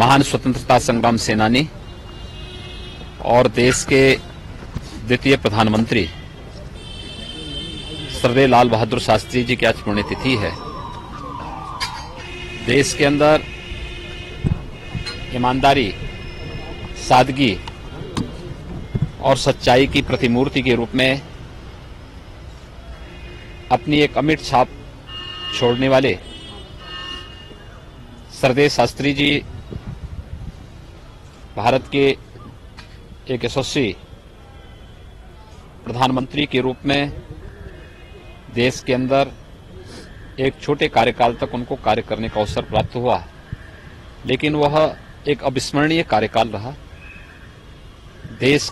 महान स्वतंत्रता संग्राम सेनानी और देश के द्वितीय प्रधानमंत्री श्रद्धेय लाल बहादुर शास्त्री जी की आज पुण्यतिथि है। देश के अंदर ईमानदारी, सादगी और सच्चाई की प्रतिमूर्ति के रूप में अपनी एक अमिट छाप छोड़ने वाले श्रद्धेय शास्त्री जी भारत के एक यशस्वी प्रधानमंत्री के रूप में देश के अंदर एक छोटे कार्यकाल तक उनको कार्य करने का अवसर प्राप्त हुआ, लेकिन वह एक अविस्मरणीय कार्यकाल रहा। देश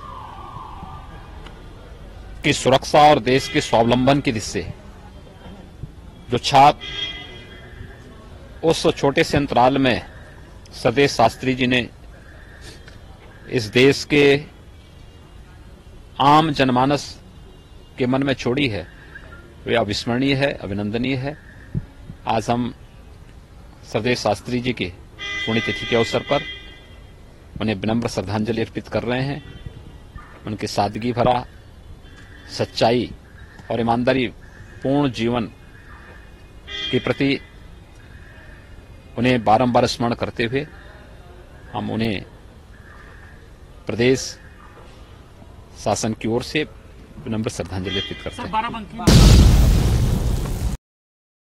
की सुरक्षा और देश के स्वावलंबन की दिशा से जो छाप उस छोटे से अंतराल में श्रद्धेय शास्त्री जी ने इस देश के आम जनमानस के मन में छोड़ी है, वे अविस्मरणीय है, अभिनंदनीय है। आज हम श्रद्धेय शास्त्री जी की पुण्यतिथि के अवसर पर उन्हें विनम्र श्रद्धांजलि अर्पित कर रहे हैं। उनके सादगी भरा, सच्चाई और ईमानदारी पूर्ण जीवन के प्रति उन्हें बारंबार स्मरण करते हुए हम उन्हें प्रदेश शासन की ओर से विनम्र श्रद्धांजलि अर्पित करते हैं।